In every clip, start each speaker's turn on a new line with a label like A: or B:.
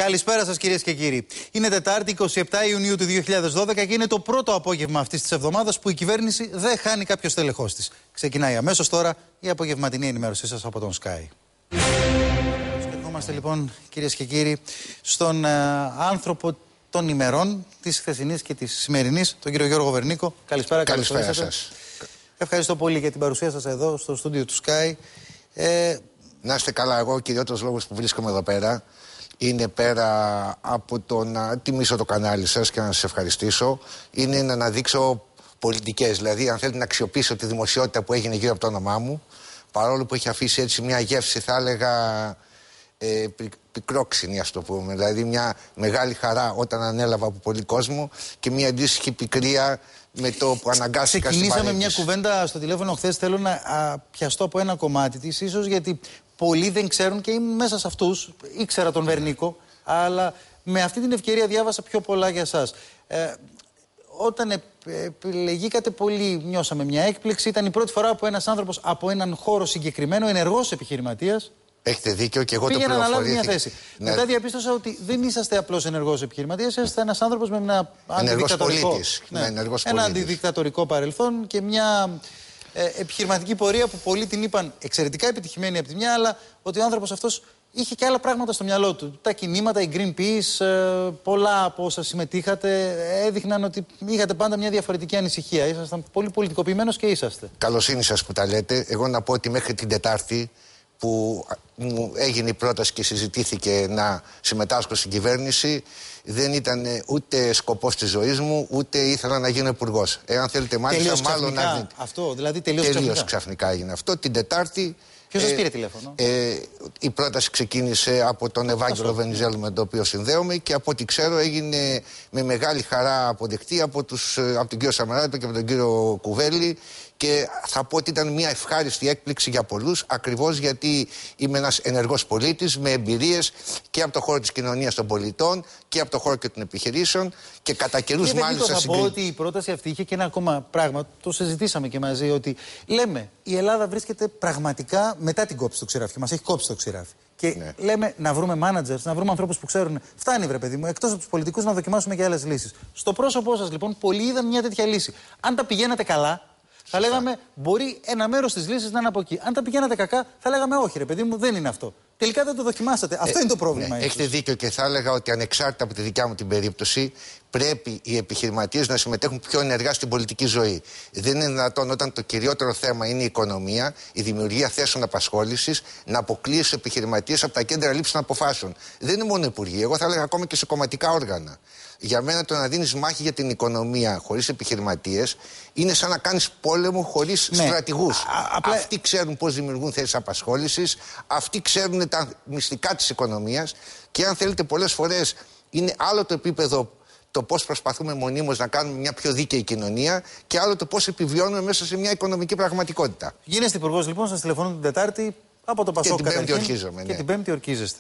A: Καλησπέρα σας κυρίες και κύριοι. Είναι Τετάρτη 27 Ιουνίου του 2012 και είναι το πρώτο απόγευμα αυτής της εβδομάδας που η κυβέρνηση δεν χάνει κάποιο στελεχός της. Ξεκινάει αμέσως τώρα η απογευματινή ενημέρωσή σας από τον Sky. Στεκόμαστε λοιπόν κυρίες και κύριοι στον άνθρωπο των ημερών, της χθεσινής και της σημερινής, τον κύριο Γιώργο Βερνίκο. Καλησπέρα,
B: καλησπέρα σας.
A: Ευχαριστώ πολύ για την παρουσία σας εδώ στο στούντιο του Sky.
B: Να είστε καλά, εγώ ο κυριότερος λόγος που βρίσκομαι εδώ πέρα είναι πέρα από το να τιμήσω το κανάλι σας και να σας ευχαριστήσω, είναι να αναδείξω πολιτικές. Δηλαδή, αν θέλετε να αξιοποιήσω τη δημοσιότητα που έγινε γύρω από το όνομά μου, παρόλο που έχει αφήσει έτσι μια γεύση, θα έλεγα πικρόξενη, ας το πούμε. Δηλαδή, μια μεγάλη χαρά όταν ανέλαβα από πολύ κόσμο και μια αντίστοιχη πικρία με το που αναγκάστηκα στην
A: Ξεκινήσαμε μια κουβέντα στο τηλέφωνο χθες. Θέλω να πιαστώ από ένα κομμάτι της, ίσως γιατί πολλοί δεν ξέρουν και είμαι μέσα σε αυτούς. Ήξερα τον Βερνίκο, αλλά με αυτή την ευκαιρία διάβασα πιο πολλά για εσάς. Όταν επιλεγήκατε, πολύ νιώσαμε μια έκπληξη. Ήταν η πρώτη φορά που ένας άνθρωπος από έναν χώρο συγκεκριμένο, ενεργός επιχειρηματίας,
B: έχετε δίκιο και εγώ το
A: πήγε να αναλάβει μια θέση.
B: Ναι.
A: Μετά διαπίστωσα ότι δεν είσαστε απλώς ενεργός επιχειρηματίας, είσαστε ένας άνθρωπος με ένα αντιδικτατορικό, ένα αντιδικτατορικό παρελθόν και μια επιχειρηματική πορεία που πολλοί την είπαν εξαιρετικά επιτυχημένη από τη μια, αλλά ότι ο άνθρωπος αυτός είχε και άλλα πράγματα στο μυαλό του. Τα κινήματα, η Greenpeace, πολλά από όσα συμμετείχατε έδειχναν ότι είχατε πάντα μια διαφορετική ανησυχία. Ήσασταν πολύ πολιτικοποιημένος και είσαστε.
B: Καλοσύνη σας που τα λέτε. Εγώ να πω ότι μέχρι την Τετάρτη που μου έγινε η πρόταση και συζητήθηκε να συμμετάσχω στην κυβέρνηση, δεν ήταν ούτε σκοπός της ζωής μου, ούτε ήθελα να γίνω υπουργός. Εάν θέλετε μάλιστα, μάλλον να...
A: Αυτό, δηλαδή τελείως
B: ξαφνικά έγινε αυτό. Την Τετάρτη...
A: Ποιος σας πήρε τηλέφωνο?
B: Η πρόταση ξεκίνησε από τον Ευάγγελο Βενιζέλου, με τον οποίο συνδέομαι, και από ό,τι ξέρω έγινε με μεγάλη χαρά αποδεκτή από τον κύριο Σαμαράτο και από τον κύριο Κουβέλη. Και θα πω ότι ήταν μια ευχάριστη έκπληξη για πολλούς, ακριβώς γιατί είμαι ένας ενεργός πολίτης με εμπειρίες και από το χώρο της κοινωνίας των πολιτών και από το χώρο και των επιχειρήσεων και κατά καιρούς μάλιστα.
A: Θα πω ότι η πρόταση αυτή είχε και ένα ακόμα πράγμα, το συζητήσαμε και μαζί, ότι λέμε η Ελλάδα βρίσκεται πραγματικά μετά την κόψη στο ξηράφι. Μας έχει κόψει το ξηράφι. Και λέμε να βρούμε managers, να βρούμε ανθρώπους που ξέρουν. Φτάνει, βρε παιδί μου, εκτός από τους πολιτικούς να δοκιμάσουμε και άλλες λύσεις. Στο πρόσωπό σας λοιπόν, πολλοί είδαν μια τέτοια λύση. Αν τα πηγαίνατε καλά, θα λέγαμε μπορεί ένα μέρος της λύσης να είναι από εκεί. Αν τα πηγαίνατε κακά, θα λέγαμε όχι, ρε παιδί μου, δεν είναι αυτό. Τελικά δεν το δοκιμάσατε. Αυτό είναι το πρόβλημα.
B: Ναι, έχετε δίκιο και θα έλεγα ότι ανεξάρτητα από τη δικιά μου την περίπτωση, πρέπει οι επιχειρηματίες να συμμετέχουν πιο ενεργά στην πολιτική ζωή. Δεν είναι δυνατόν όταν το κυριότερο θέμα είναι η οικονομία, η δημιουργία θέσεων απασχόλησης, να αποκλείσει τους επιχειρηματίες από τα κέντρα λήψης των αποφάσεων. Δεν είναι μόνο υπουργοί, εγώ θα έλεγα ακόμα και σε κομματικά όργανα. Για μένα το να δίνεις μάχη για την οικονομία χωρίς επιχειρηματίες είναι σαν να κάνεις πόλεμο χωρίς στρατηγούς. Αυτοί ξέρουν πώς δημιουργούν θέσεις απασχόλησης, αυτοί ξέρουν τα μυστικά της οικονομίας και αν θέλετε πολλές φορές είναι άλλο το επίπεδο το πώς προσπαθούμε μονίμως να κάνουμε μια πιο δίκαιη κοινωνία και άλλο το πώς επιβιώνουμε μέσα σε μια οικονομική πραγματικότητα.
A: Γίνεστε υπουργός λοιπόν, σας τηλεφωνούν την Τετάρτη από το Πασόκ
B: και την Πέμπτη ορκίζομαι.
A: Και την Πέμπτη ορκίζεστε.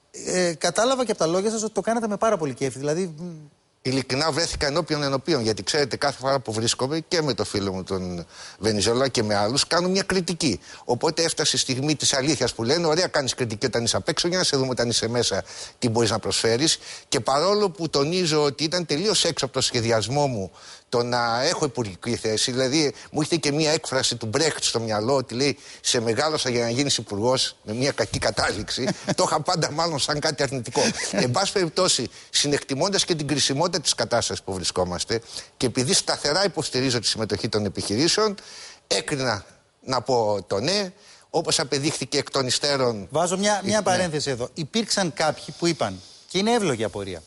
A: Κατάλαβα και από τα λόγια σας ότι το κάνατε με πάρα πολύ κέφι. Δηλαδή...
B: Ειλικρινά βρέθηκα ενώπιον, γιατί ξέρετε, κάθε φορά που βρίσκομαι και με το φίλο μου τον Βενιζέλο και με άλλους, κάνω μια κριτική. Οπότε έφτασε η στιγμή της αλήθειας που λένε: ωραία, κάνεις κριτική όταν είσαι απ' έξω, για να σε δούμε όταν είσαι μέσα τι μπορείς να προσφέρεις. Και παρόλο που τονίζω ότι ήταν τελείως έξω από το σχεδιασμό μου το να έχω υπουργική θέση, δηλαδή μου ήρθε και μια έκφραση του Μπρέχτ στο μυαλό ότι λέει: σε μεγάλωσα για να γίνεις υπουργός, με μια κακή κατάληξη. Το είχα πάντα μάλλον σαν κάτι αρνητικό. Εν πάση περιπτώσει, συνεκτιμώντας και την κρισιμότητα της κατάστασης που βρισκόμαστε και επειδή σταθερά υποστηρίζω τη συμμετοχή των επιχειρήσεων, έκρινα να πω το ναι, όπως απεδείχθηκε εκ των υστέρων.
A: Βάζω μια παρένθεση εδώ. Υπήρξαν κάποιοι που είπαν, και είναι εύλογη απορία,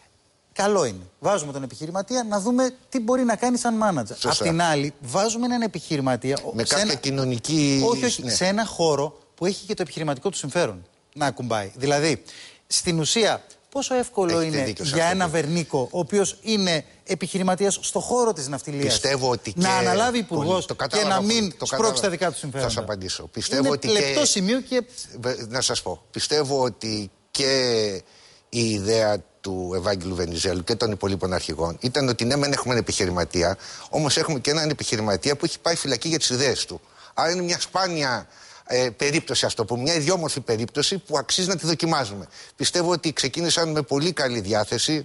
A: καλό είναι. Βάζουμε τον επιχειρηματία να δούμε τι μπορεί να κάνει σαν μάνατζερ. Απ' την άλλη, βάζουμε έναν επιχειρηματία.
B: Με κάποια κοινωνική.
A: Όχι, σε ένα χώρο που έχει και το επιχειρηματικό του συμφέρον να ακουμπάει. Δηλαδή, στην ουσία, πόσο εύκολο είναι για ένα Βερνίκο, ο οποίος είναι επιχειρηματίας στο χώρο της ναυτιλίας, να αναλάβει υπουργός και να μην σπρώξει τα δικά του συμφέροντα?
B: Θα σας απαντήσω. Πιστεύω
A: είναι
B: ότι
A: λεπτό σημείο και.
B: Να σας πω. Πιστεύω ότι και η ιδέα του Ευάγγελου Βενιζέλου και των υπολείπων αρχηγών ήταν ότι ναι, μεν έχουμε έναν επιχειρηματία, όμως έχουμε και έναν επιχειρηματία που έχει πάει φυλακή για τις ιδέες του. Άρα είναι μια σπάνια περίπτωση, ας το πούμε, μια ιδιόμορφη περίπτωση που αξίζει να τη δοκιμάζουμε. Πιστεύω ότι ξεκίνησαν με πολύ καλή διάθεση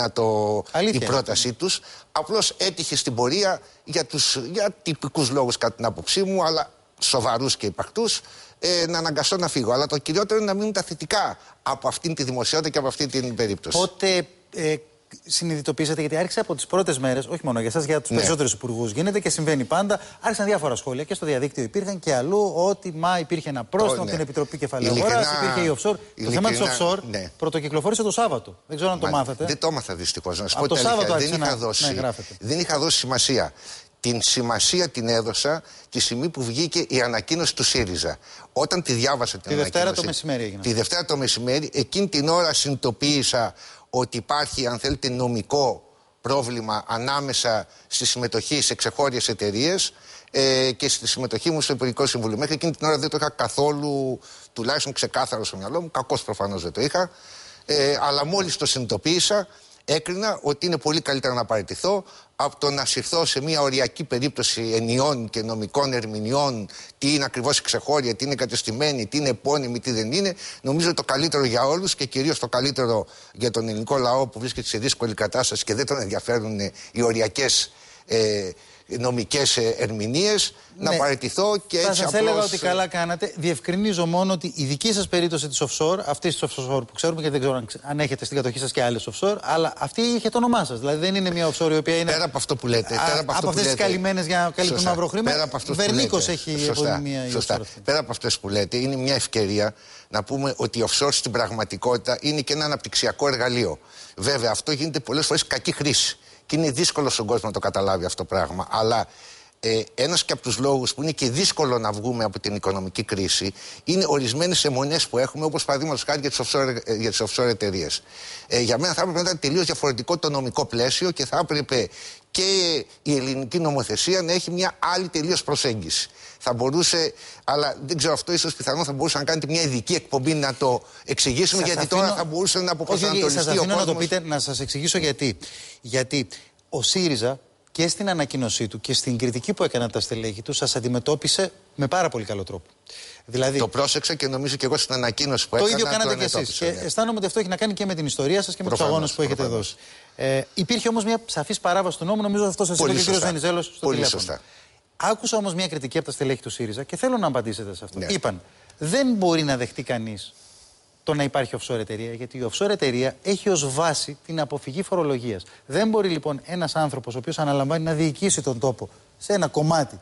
B: η πρότασή τους. Απλώς έτυχε στην πορεία για τυπικούς λόγους κατά την άποψή μου, αλλά σοβαρούς και υπαρκτούς, να αναγκαστώ να φύγω. Αλλά το κυριότερο είναι να μείνουν τα θετικά από αυτήν τη δημοσιότητα και από αυτή την περίπτωση.
A: Πότε συνειδητοποίησατε, γιατί άρχισε από τις πρώτες μέρες, όχι μόνο για εσάς, για τους περισσότερους υπουργούς γίνεται και συμβαίνει πάντα, άρχισαν διάφορα σχόλια και στο διαδίκτυο υπήρχαν και αλλού ότι υπήρχε ένα πρόστιμο από την Επιτροπή Κεφαλαίου Αγοράς, υπήρχε η offshore. Το θέμα της offshore πρωτοκυκλοφόρησε το Σάββατο. Δεν ξέρω αν το μάθατε.
B: Δεν το έμαθα δυστυχώς. Να σας πω την αλήθεια. Δεν είχα δώσει σημασία. Την σημασία την έδωσα τη στιγμή που βγήκε η ανακοίνωση του ΣΥΡΙΖΑ. Όταν τη διάβασα την ανακοίνωση.
A: Δευτέρα το μεσημέρι έγινε.
B: Τη Δευτέρα το μεσημέρι, εκείνη την ώρα συνειδητοποίησα ότι υπάρχει, αν θέλετε, νομικό πρόβλημα ανάμεσα στη συμμετοχή σε ξεχώριες εταιρείες και στη συμμετοχή μου στο Υπουργικό Συμβούλιο. Μέχρι εκείνη την ώρα δεν το είχα καθόλου, τουλάχιστον ξεκάθαρο στο μυαλό μου. Κακώς προφανώς δεν το είχα. Αλλά μόλις το συνειδητοποίησα, έκρινα ότι είναι πολύ καλύτερα να παραιτηθώ από το να συρθώ σε μια οριακή περίπτωση ενιών και νομικών ερμηνεών, τι είναι ακριβώς η ξεχώρια, τι είναι κατεστημένη, τι είναι επώνυμη, τι δεν είναι. Νομίζω το καλύτερο για όλους και κυρίως το καλύτερο για τον ελληνικό λαό που βρίσκεται σε δύσκολη κατάσταση και δεν τον ενδιαφέρουν οι οριακές νομικές ερμηνείες, να παραιτηθώ και έτσι
A: θα σας έλεγα ότι καλά κάνατε. Διευκρινίζω μόνο ότι η δική σας περίπτωση της offshore, αυτής της offshore που ξέρουμε, γιατί δεν ξέρω αν έχετε στην κατοχή σας και άλλες offshore, αλλά αυτή είχε το όνομά σας. Δηλαδή δεν είναι μια offshore η οποία είναι.
B: Πέρα από αυτό που λέτε.
A: Από αυτές τις καλυμμένες για να καλύπτουν μαύρο χρήμα. Βερνίκος έχει επωνυμία η offshore.
B: Πέρα από αυτές που λέτε, είναι μια ευκαιρία να πούμε ότι η offshore στην πραγματικότητα είναι και ένα αναπτυξιακό εργαλείο. Βέβαια, αυτό γίνεται πολλές φορές κακή χρήση. Και είναι δύσκολο στον κόσμο να το καταλάβει αυτό το πράγμα. Αλλά ένας και από τους λόγους που είναι και δύσκολο να βγούμε από την οικονομική κρίση είναι ορισμένες αιμονές που έχουμε, όπως παραδείγματος χάρη για τις offshore εταιρείες. Για μένα θα έπρεπε να ήταν τελείως διαφορετικό το νομικό πλαίσιο και θα έπρεπε και η ελληνική νομοθεσία να έχει μια άλλη τελείως προσέγγιση. Θα μπορούσε, αλλά δεν ξέρω, αυτό ίσως πιθανόν θα μπορούσε να κάνετε μια ειδική εκπομπή να το εξηγήσουμε, γιατί τώρα θα μπορούσε να αποπροσανατολιστεί ο κόσμος.
A: Σας αφήνω να το πείτε, να σας εξηγήσω γιατί. Γιατί ο ΣΥΡΙΖΑ και στην ανακοίνωσή του και στην κριτική που έκαναν τα στελέχη του σας αντιμετώπισε με πάρα πολύ καλό τρόπο. Δηλαδή,
B: το πρόσεξα και νομίζω και εγώ στην ανακοίνωση που έκανα.
A: Το ίδιο κάνατε και εσείς. Και αισθάνομαι ότι αυτό έχει να κάνει και με την ιστορία σας και με τους αγώνες που έχετε δώσει. Υπήρχε όμως μια σαφής παράβαση του νόμου, νομίζω αυτό σας είπε και ο κ. Βενιζέλος στο τηλέφωνο. Σωστά. Άκουσα όμως μια κριτική από τα στελέχη του ΣΥΡΙΖΑ και θέλω να απαντήσετε σε αυτό. Ναι. Είπαν, δεν μπορεί να δεχτεί κανείς το να υπάρχει offshore εταιρεία, γιατί η offshore εταιρεία έχει ως βάση την αποφυγή φορολογίας. Δεν μπορεί λοιπόν ένας άνθρωπος ο οποίος αναλαμβάνει να διοικήσει τον τόπο σε ένα κομμάτι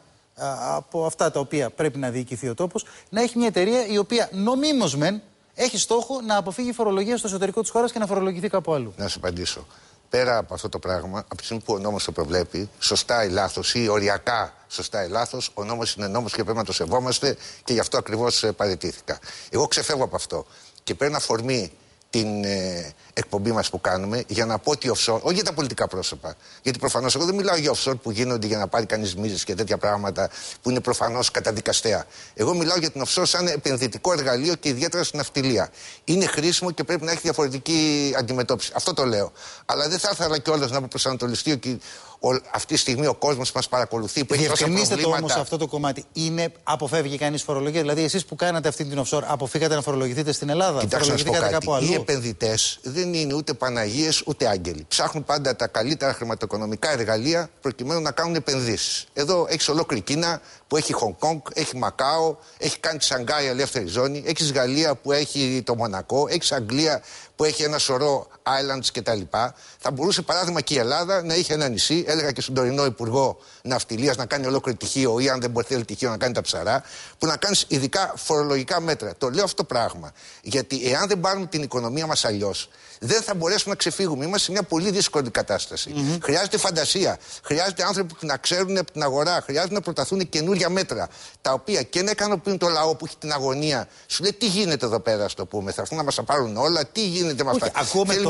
A: από αυτά τα οποία πρέπει να διοικηθεί ο τόπος, να έχει μια εταιρεία η οποία νομίμως μεν έχει στόχο να αποφύγει φορολογία στο εσωτερικό της χώρας και να φορολογηθεί κάπου αλλού.
B: Να σου απαντήσω. Πέρα από αυτό το πράγμα, από τη στιγμή που ο νόμος το προβλέπει, σωστά ή λάθος ή οριακά σωστά ή λάθος, ο νόμος είναι νόμος και πρέπει να το σεβόμαστε και γι' αυτό ακριβώς παραιτήθηκα. Εγώ ξεφεύγω από αυτό και παίρνω αφορμή την εκπομπή μας που κάνουμε για να πω ότι offshore, όχι για τα πολιτικά πρόσωπα, γιατί προφανώς εγώ δεν μιλάω για offshore που γίνονται για να πάρει κανείς μίζες και τέτοια πράγματα που είναι προφανώς καταδικαστέα. Εγώ μιλάω για την offshore σαν επενδυτικό εργαλείο και ιδιαίτερα στην ναυτιλία. Είναι χρήσιμο και πρέπει να έχει διαφορετική αντιμετώπιση. Αυτό το λέω. Αλλά δεν θα ήθελα κιόλας να αποπροσανατολιστεί αυτή τη στιγμή ο κόσμος μας παρακολουθεί.
A: Διευκρινίστε το όμως αυτό το κομμάτι. Αποφεύγει κανείς φορολογία? Δηλαδή, εσείς που κάνατε αυτή την offshore, αποφύγατε να φορολογηθείτε στην Ελλάδα?
B: Φορολογηθήκατε κάπου αλλού? Οι επενδυτές δεν είναι ούτε Παναγίες ούτε άγγελοι. Ψάχνουν πάντα τα καλύτερα χρηματοοικονομικά εργαλεία προκειμένου να κάνουν επενδύσεις. Εδώ έχει ολόκληρη Κίνα που έχει Χονγκ Κονγκ, έχει Μακάο, έχει κάνει τη Σανγκάη ελεύθερη ζώνη, έχει Γαλλία που έχει το Μονακό, έχει Αγγλία που έχει ένα σωρό islands κτλ. Θα μπορούσε παράδειγμα και η Ελλάδα να είχε ένα νησί. Έλεγα και στον τωρινό Υπουργό Ναυτιλίας να κάνει ολόκληρο τυχείο, ή αν δεν μπορεί θέλει τυχείο να κάνει τα ψαρά, που να κάνει ειδικά φορολογικά μέτρα. Το λέω αυτό το πράγμα. Γιατί εάν δεν πάρουμε την οικονομία μας αλλιώς, δεν θα μπορέσουμε να ξεφύγουμε. Είμαστε σε μια πολύ δύσκολη κατάσταση. Χρειάζεται φαντασία. Χρειάζεται άνθρωποι που να ξέρουν από την αγορά. Χρειάζεται να προταθούν καινούργια μέτρα. Τα οποία και να ικανοποιούν το λαό που έχει την αγωνία. Σου λέει τι γίνεται εδώ πέρα, α το πούμε. Θα έρθουν να μας τα πάρουν όλα. Τι γίνεται με αυτά.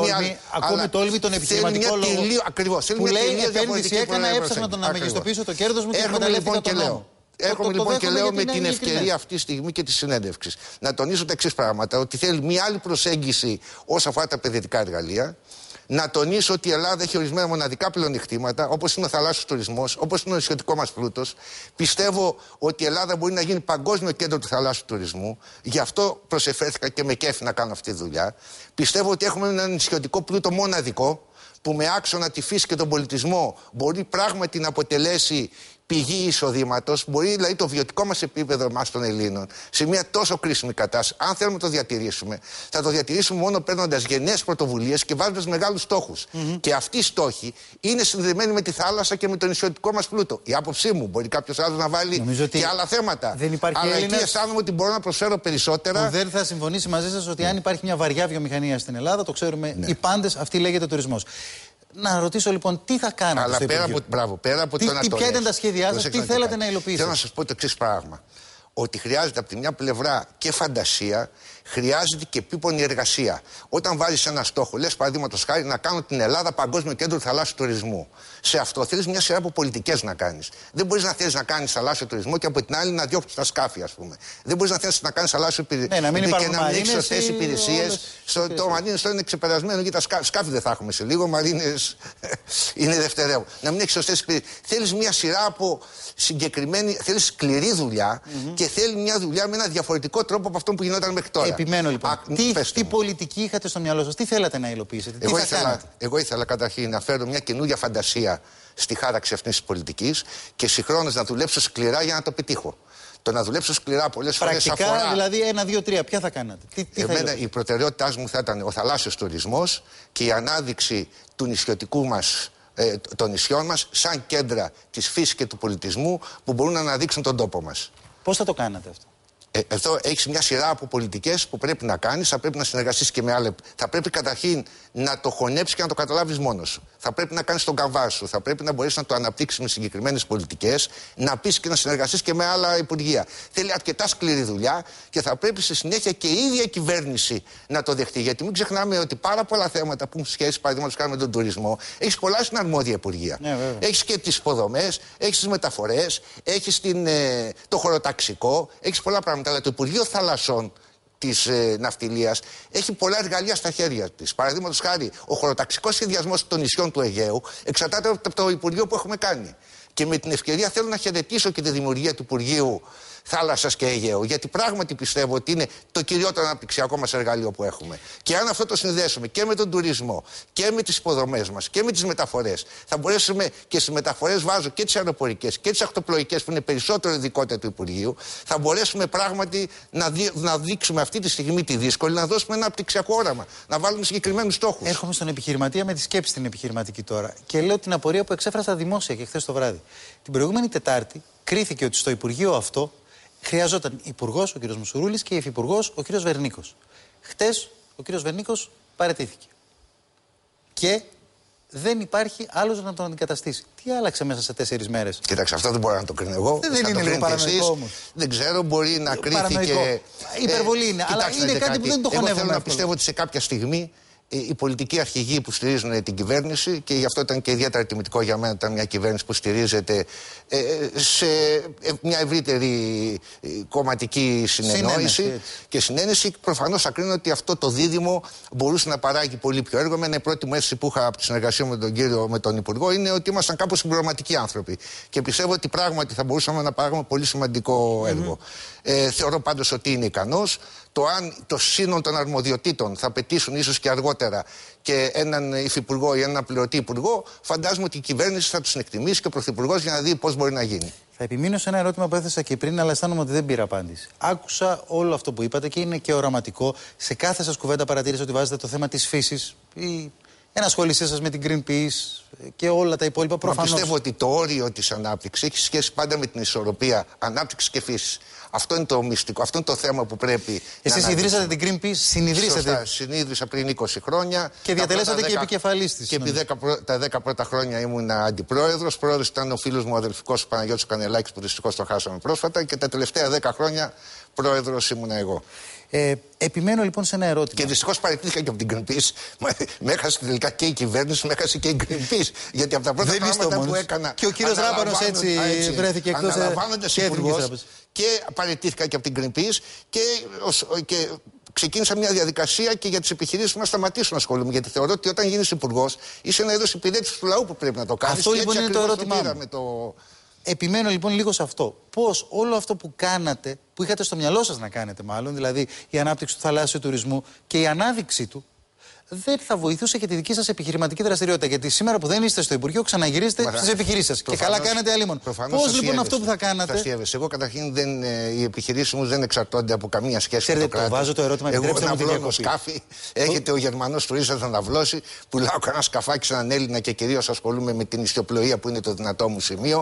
A: Ακούμε τόλμη τον επιχειρηματικό λόγο.
B: Ακριβώς.
A: Που λέει επένδυση έκανα, έψαχνα να μεγιστοποιήσω το κέρδος μου και εκμεταλλεύτηκα τον νόμο.
B: Έρχομαι λοιπόν και λέω με την ευκαιρία αυτή τη στιγμή και τη συνέντευξη να τονίσω τα εξής πράγματα: ότι θέλει μια άλλη προσέγγιση όσον αφορά τα επενδυτικά εργαλεία. να τονίσω ότι η Ελλάδα έχει ορισμένα μοναδικά πλεονεκτήματα, όπως είναι ο θαλάσσιος τουρισμός, όπως είναι ο νησιωτικός μας πλούτος. Πιστεύω ότι η Ελλάδα μπορεί να γίνει παγκόσμιο κέντρο του θαλάσσιου τουρισμού. Γι' αυτό προσεφέρθηκα και με κέφι να κάνω αυτή τη δουλειά. Πιστεύω ότι έχουμε ένα νησιωτικό πλούτο μοναδικό, που με άξονα τη φύση και τον πολιτισμό μπορεί πράγματι να αποτελέσει πηγή εισοδήματος, μπορεί δηλαδή το βιωτικό μας επίπεδο εμάς των Ελλήνων σε μια τόσο κρίσιμη κατάσταση, αν θέλουμε να το διατηρήσουμε, θα το διατηρήσουμε μόνο παίρνοντας γενναίες πρωτοβουλίες και βάζοντας μεγάλους στόχους. Και αυτοί οι στόχοι είναι συνδεδεμένοι με τη θάλασσα και με τον νησιωτικό μας πλούτο. Η άποψή μου, μπορεί κάποιος άλλος να βάλει και άλλα θέματα. Αλλά εκεί αισθάνομαι ότι μπορώ να προσφέρω περισσότερα.
A: Που δεν θα συμφωνήσει μαζί σας ότι αν υπάρχει μια βαριά βιομηχανία στην Ελλάδα, το ξέρουμε οι πάντες, αυτή λέγεται τουρισμός. Να ρωτήσω λοιπόν τι θα κάνετε.
B: Αλλά πέρα από το να το
A: ποια ήταν τα σχέδιά σας, τι θέλατε να υλοποιήσετε.
B: Θέλω να σας πω το εξής πράγμα. Ότι χρειάζεται από τη μια πλευρά και φαντασία, χρειάζεται και επίπονη εργασία. Όταν βάζεις ένα στόχο, λες παραδείγματος χάρη να κάνω την Ελλάδα παγκόσμιο κέντρο του θαλάσσιου τουρισμού. Σε αυτό θέλεις μια σειρά από πολιτικές να κάνεις. Δεν μπορείς να θέλεις να κάνεις θαλάσσιο τουρισμό και από την άλλη να διώξεις τα σκάφη, ας πούμε. Δεν μπορείς να θέλεις να κάνεις θαλάσσιο τουρισμό και να μην έχεις σωστές υπηρεσίες. Το μαρίνες τώρα είναι ξεπερασμένο και τα σκάφη δεν θα έχουμε σε λίγο. Μαρίνες είναι δευτερεύον. Να μην έχεις σωστές υπηρεσίες. Θέλεις μια σειρά από συγκεκριμένη, θέλεις σκληρή δουλειά και θέλει μια δουλειά με ένα διαφορετικό τρόπο από αυτό που γινόταν μέχρι τώρα.
A: Επιμένω λοιπόν. Τι πολιτική είχατε στο μυαλό σας, τι θέλατε να υλοποιήσετε,
B: Εγώ ήθελα καταρχήν να φέρω μια καινούργια φαντασία στη χάραξη αυτής της πολιτικής και συγχρόνως να δουλέψω σκληρά για να το πετύχω. Το να δουλέψω σκληρά πολλές φορές αφορά.
A: Πρακτικά, δηλαδή 1, 2, 3, ποια θα κάνατε.
B: Εμένα η προτεραιότητά μου θα ήταν ο θαλάσσιος τουρισμός και η ανάδειξη του νησιωτικού μας, των νησιών μας σαν κέντρα της φύσης και του πολιτισμού που μπορούν να αναδείξουν τον τόπο μας.
A: Πώς θα το κάνατε αυτό?
B: Εδώ έχεις μια σειρά από πολιτικές που πρέπει να κάνεις, θα πρέπει να συνεργαστείς και με άλλα. Θα πρέπει καταρχήν να το χωνέψεις και να το καταλάβεις μόνος σου. Θα πρέπει να κάνεις τον καμβά σου, θα πρέπει να μπορείς να το αναπτύξεις με συγκεκριμένες πολιτικές, να πεις και να συνεργαστείς και με άλλα υπουργεία. Θέλει αρκετά σκληρή δουλειά και θα πρέπει στη συνέχεια και η ίδια κυβέρνηση να το δεχτεί. Γιατί μην ξεχνάμε ότι πάρα πολλά θέματα που έχουν σχέση, παραδείγματος χάρη με τον τουρισμό, έχεις πολλά στην αρμόδια υπουργεία. Έχεις και τις υποδομές, έχεις τις μεταφορές, έχεις το χωροταξικό, έχεις πολλά πράγματα. Αλλά το Υπουργείο Θαλασσών της Ναυτιλίας έχει πολλά εργαλεία στα χέρια της. Παραδείγματος χάρη, ο χωροταξικός σχεδιασμός των νησιών του Αιγαίου εξαρτάται από το Υπουργείο που έχουμε κάνει. Και με την ευκαιρία θέλω να χαιρετήσω και τη δημιουργία του Υπουργείου Θάλασσας και Αιγαίου, γιατί πράγματι πιστεύω ότι είναι το κυριότερο αναπτυξιακό μας εργαλείο που έχουμε. Και αν αυτό το συνδέσουμε και με τον τουρισμό και με τις υποδομές μας και με τις μεταφορές, θα μπορέσουμε και στις μεταφορές, βάζω και τις αεροπορικές και τις ακτοπλοϊκές που είναι περισσότερο ειδικότητα του Υπουργείου, θα μπορέσουμε πράγματι να δείξουμε αυτή τη στιγμή τη δύσκολη, να δώσουμε ένα αναπτυξιακό όραμα, να βάλουμε συγκεκριμένους στόχους.
A: Έρχομαι στον επιχειρηματία με τη σκέψη την επιχειρηματική τώρα και λέω την απορία που εξέφρασα δημόσια και χθες το βράδυ. Την προηγούμενη Τετάρτη κρίθηκε ότι στο Υπουργείο αυτό χρειαζόταν υπουργός ο κ. Μουσουρούλης και υφυπουργός ο κ. Βερνίκος. Χτες ο κ. Βερνίκος παραιτήθηκε. Και δεν υπάρχει άλλος να τον αντικαταστήσει. Τι άλλαξε μέσα σε 4 μέρες?
B: Κοίταξε, αυτό δεν μπορώ να το κρίνω εγώ.
A: Δεν είναι λίγο παρανοϊκό όμως?
B: Δεν ξέρω, μπορεί να κρίθηκε.
A: Υπερβολή είναι, αλλά είναι κάτι που δεν το χωνεύουμε.
B: Θέλω να πιστεύω ότι σε κάποια στιγμή οι πολιτικοί αρχηγοί που στηρίζουν την κυβέρνηση, και γι' αυτό ήταν και ιδιαίτερα τιμητικό για μένα, ήταν μια κυβέρνηση που στηρίζεται σε μια ευρύτερη κομματική συνεννόηση και συνένεση, προφανώς θα κρίνω ότι αυτό το δίδυμο μπορούσε να παράγει πολύ πιο έργο. Εμένα η πρώτη μου αίσθηση που είχα από τη συνεργασία με τον Υπουργό είναι ότι ήμασταν κάπως συμπληρωματικοί άνθρωποι. Και πιστεύω ότι πράγματι θα μπορούσαμε να παράγουμε πολύ σημαντικό έργο. Θεωρώ πάντως ότι είναι ικανός. Το αν το σύνολο των αρμοδιοτήτων θα πετύσουν ίσως και αργότερα και έναν υφυπουργό ή έναν πληρωτή υπουργό, φαντάζομαι ότι η κυβέρνηση θα τους εκτιμήσει και ο πρωθυπουργός για να δει πώς μπορεί να γίνει.
A: Θα επιμείνω σε ένα ερώτημα που έθεσα και πριν, αλλά αισθάνομαι ότι δεν πήρα απάντηση. Άκουσα όλο αυτό που είπατε και είναι και οραματικό. Σε κάθε σας κουβέντα παρατήρησα ότι βάζετε το θέμα της φύσης, η ενασχόλησή σας με την Greenpeace και όλα τα υπόλοιπα. Προφανώς.
B: Πιστεύω ότι το όριο της ανάπτυξης έχει σχέση πάντα με την ισορροπία ανάπτυξης και φύσης. Αυτό είναι το μυστικό, αυτό είναι το θέμα που πρέπει.
A: Εσείς ιδρύσατε την Greenpeace, συνειδρύσατε.
B: Σωστά, συνίδρυσα πριν 20 χρόνια.
A: Και διατελέσατε και επικεφαλής της.
B: Και επί τα 10 πρώτα χρόνια ήμουν αντιπρόεδρος. Πρόεδρος ήταν ο φίλος μου, ο αδελφικός Παναγιώτης Κανελάκης, που δυστυχώς το χάσαμε πρόσφατα. Και τα τελευταία 10 χρόνια πρόεδρος ήμουν εγώ.
A: Επιμένω λοιπόν σε ένα ερώτημα.
B: Και δυστυχώς παραιτήθηκα και από την Greenpeace. Με έχασε τελικά και η κυβέρνηση, με έχασε και η Greenpeace. Γιατί από τα πρώτα πράγματα που έκανα.
A: Και ο κύριος Ράπανος έτσι βρέθηκε εκτός.
B: Αναλαμβάνοντας υπουργός. Και παραιτήθηκα και από την Greenpeace και ξεκίνησα μια διαδικασία και για τις επιχειρήσεις μου να σταματήσω να ασχολούμαι. Γιατί θεωρώ ότι όταν γίνεις υπουργός, είσαι ένα είδος υπηρέτησης του λαού που πρέπει να το κάνεις.
A: Αυτό λοιπόν είναι το ερώτημά μου. Επιμένω λοιπόν λίγο σε αυτό. Πώς όλο αυτό που κάνατε, που είχατε στο μυαλό σας να κάνετε μάλλον, δηλαδή η ανάπτυξη του θαλάσσιου τουρισμού και η ανάδειξή του, δεν θα βοηθούσε και τη δική σας επιχειρηματική δραστηριότητα. Γιατί σήμερα που δεν είστε στο Υπουργείο, ξαναγυρίζετε στις επιχειρήσεις σας. Και καλά κάνετε αλλήμον. Πώς λοιπόν αυτό που θα κάνατε.
B: Εγώ καταρχήν οι επιχειρήσεις μου δεν εξαρτώνται από καμία σχέση με το κράτος.
A: Το βάζω το ερώτημα, επιτρέψτε μου τη διακοπή.
B: Σκάφη, έχετε ο Γερμανός τουρίστας να ναυλώσει, πουλάω κανένα σκαφάκι σε έναν Έλληνα και κυρίως ασχολούμαι με την ιστιοπλοεία που είναι το δυνατό μου σημείο.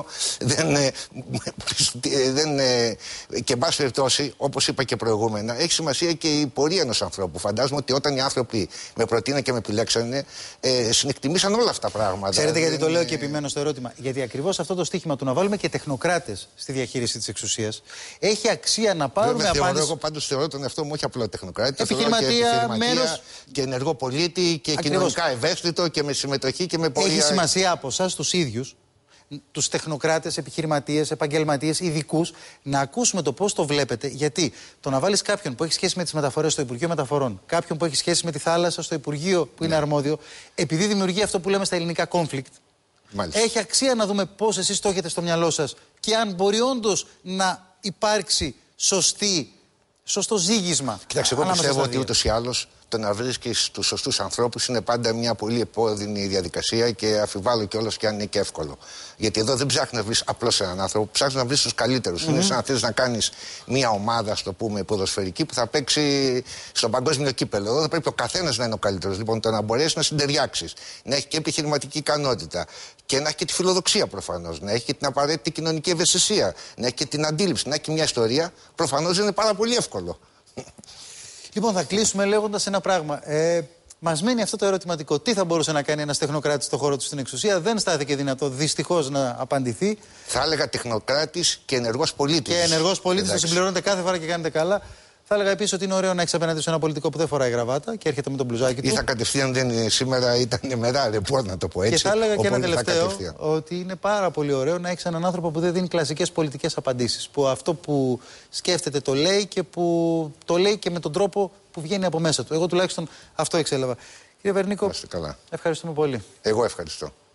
B: Και εν πάση περιπτώσει, όπως είπα και προηγούμενα, έχει σημασία και η πορεία ενός ανθρώπου. Φαντάζομαι ότι όταν οι άνθρωποι με προτείναν και με επιλέξανε, συνεκτιμήσαν όλα αυτά τα πράγματα.
A: Ξέρετε γιατί το λέω και επιμένω στο ερώτημα. Γιατί ακριβώς αυτό το στίχημα του να βάλουμε και τεχνοκράτες στη διαχείριση της εξουσίας έχει αξία να πάρουμε απάντηση.
B: Εγώ πάντως θεωρώ τον εαυτό μου όχι απλό τεχνοκράτη.
A: Επιχειρηματία, μέρος.
B: Και ενεργό πολίτη και κοινωνικά ευαίσθητο και με συμμετοχή και με πορεία.
A: Έχει σημασία από εσάς τους ίδιους, τους τεχνοκράτες, επιχειρηματίες, επαγγελματίες, ειδικούς, να ακούσουμε το πώς το βλέπετε. Γιατί το να βάλεις κάποιον που έχει σχέση με τις μεταφορές στο Υπουργείο Μεταφορών, κάποιον που έχει σχέση με τη θάλασσα στο Υπουργείο που είναι αρμόδιο, επειδή δημιουργεί αυτό που λέμε στα ελληνικά conflict, έχει αξία να δούμε πώς εσείς το έχετε στο μυαλό σας και αν μπορεί όντως να υπάρξει σωστό ζύγισμα.
B: Κοιτάξτε, εγώ πιστεύω ότι ούτως ή άλλως το να βρίσκεις τους σωστούς ανθρώπους είναι πάντα μια πολύ επώδυνη διαδικασία και αφιβάλλω κιόλας και αν είναι και εύκολο. Γιατί εδώ δεν ψάχνεις να βρεις απλώς έναν άνθρωπο, ψάχνεις να βρεις τους καλύτερους. Είναι σαν να θες να κάνεις μια ομάδα, ας το πούμε, ποδοσφαιρική που θα παίξει στο παγκόσμιο κύπελλο. Εδώ θα πρέπει ο καθένας να είναι ο καλύτερος. Λοιπόν, το να μπορέσεις να συντεριάξεις, να έχει και επιχειρηματική ικανότητα και να έχει και τη φιλοδοξία προφανώς, να έχει και την απαραίτητη κοινωνική ευαισθησία, να έχει και την αντίληψη, να έχει και μια ιστορία, προφανώς είναι πάρα πολύ εύκολο.
A: Λοιπόν, θα κλείσουμε λέγοντας ένα πράγμα. Μας μένει αυτό το ερωτηματικό. Τι θα μπορούσε να κάνει ένας τεχνοκράτης στον χώρο του στην εξουσία? Δεν στάθηκε δυνατό δυστυχώς να απαντηθεί.
B: Θα έλεγα τεχνοκράτης και ενεργός πολίτης.
A: Και ενεργός πολίτης, το συμπληρώνετε κάθε φορά και κάνετε καλά. Θα έλεγα επίσης ότι είναι ωραίο να έχεις απέναντι σε ένα πολιτικό που δεν φοράει γραβάτα και έρχεται με τον μπλουζάκι του.
B: Ή θα κατευθείαν, σήμερα ήταν μερά ρεπόρ, να το πω έτσι.
A: Και θα έλεγα και ένα τελευταίο, ότι είναι πάρα πολύ ωραίο να έχεις έναν άνθρωπο που δεν δίνει κλασικές πολιτικές απαντήσεις. Που αυτό που σκέφτεται το λέει και που το λέει και με τον τρόπο που βγαίνει από μέσα του. Εγώ τουλάχιστον αυτό εξέλαβα. Κύριε Βερνίκο, ευχαριστούμε πολύ.
B: Εγώ ευχαριστώ.